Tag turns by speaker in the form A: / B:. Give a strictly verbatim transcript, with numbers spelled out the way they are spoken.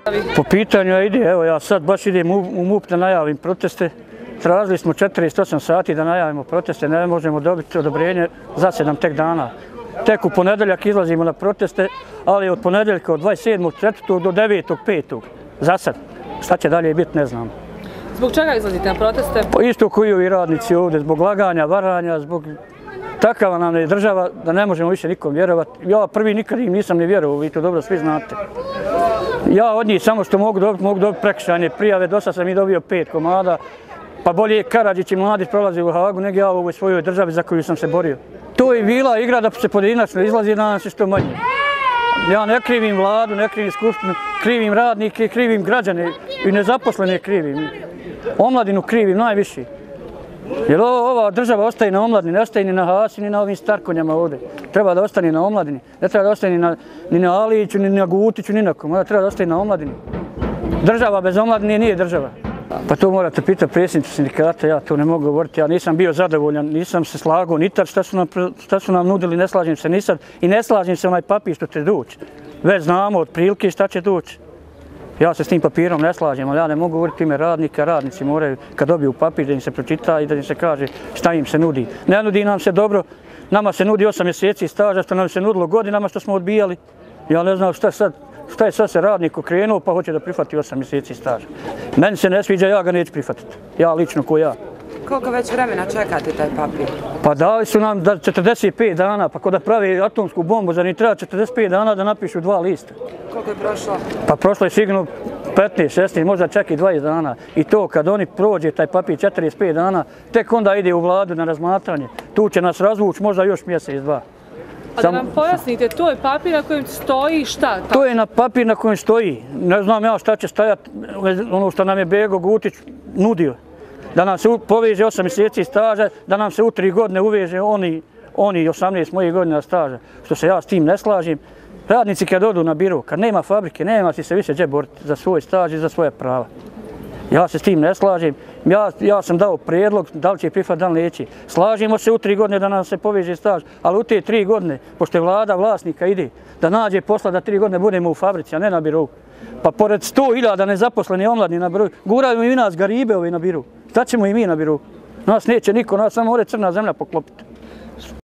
A: Po pitanju ide, evo ja sad baš idem u MUP da najavim proteste. Tražili smo četrdeset osam sati da najavimo proteste, ne možemo dobiti odobrenje za sedam tek dana. Tek u ponedeljak izlazimo na proteste, ali od ponedeljka od dvadeset sedmog četvrtog do devetog petog Za sad. Šta će dalje biti, ne znam.
B: Zbog čega izlazite na proteste?
A: Isto koji ovi radnici ovdje, zbog laganja, varanja, zbog takava nam je država da ne možemo više nikom vjerovati. Ja prvi nikad im nisam ni vjerovao, vi to dobro svi znate. Ja od njih samo što mogu dobiti, mogu dobiti prekršajne prijave, dosta sam i dobio pet komada, pa bolje Karadžić i Mladić prolazi u Hagu nego ja u ovoj svojoj državi za koju sam se borio. To je bila igra da se pojedinačno izlazi da nas je što manje. Ja ne krivim vladu, ne krivim skupštinu, krivim radnike, krivim građane i nezaposlene krivim. Omladinu krivim najviše. Jer ova država ostaje na omladini, ne ostaje ni na Hasi, ni na ovim starkonjama ovdje. Treba da ostane na omladini. Ne treba da ostane ni na, ni na Aliću, ni na Gutiću, ni na kom. Treba da ostane na omladini. Država bez omladine nije država. Pa to morate pitati predsjednicu sindikata, ja to ne mogu govoriti. Ja nisam bio zadovoljan, nisam se slagao ni tad šta su nam, šta su nam nudili, ne slažem se ni sad. I ne slažem se onaj papir što će doći. Već znamo od prilike šta će doći. Ja se s tim papirom ne slažem, ali ja ne mogu govoriti ime radnika. Radnici moraju, kad dobiju papir, da im se pročita i da im se kaže šta im se nudi. Ne nudi nam se dobro, nama se nudi osam mjeseci staža, što nam se nudilo godinama što smo odbijali. Ja ne znam šta sad, šta je sad se radnik okrenuo pa hoće da prihvati osam mjeseci staža. Meni se ne sviđa, ja ga neću prihvatiti. Ja lično ko ja.
B: Koliko već vremena čekate taj papir?
A: Pa dali su nam četrdeset pet dana, pa ko da pravi atomsku bombu, za njih treba četrdeset pet dana da napišu dva lista.
B: Koliko je prošlo?
A: Pa prošlo je sigurno petnaest, šesnaest, možda čak i dvadeset dana. I to kad oni prođe taj papir četrdeset pet dana, tek onda ide u vladu na razmatranje. Tu će nas razvući možda još mjesec, dva.
B: A da nam pojasnite, to je papir na kojem stoji šta?
A: To je na papir na kojem stoji. Ne znam ja šta će stajati, ono što nam je Bego Gutić nudio. Da nam se poveže osam mjeseci staža, da nam se u tri godine uveže oni, oni osamnaest mojih godina staža. Što se ja s tim ne slažem. Radnici kad odu na biro, kad nema fabrike, nema ti se više gdje boriti za svoj staž i za svoje prava. Ja se s tim ne slažem. Ja, ja sam dao prijedlog da li će prihvat, da li neće. Slažemo se u tri godine da nam se poveže staž, ali u te tri godine, pošto je vlada vlasnika ide, da nađe posla da tri godine budemo u fabrici, a ne na birovu. Pa pored sto hiljada nezaposleni omladni na birovu, guraju i nas garibe ovi na birovu. Šta ćemo i mi na birovu? Nas neće niko, nas samo more crna zemlja poklopiti.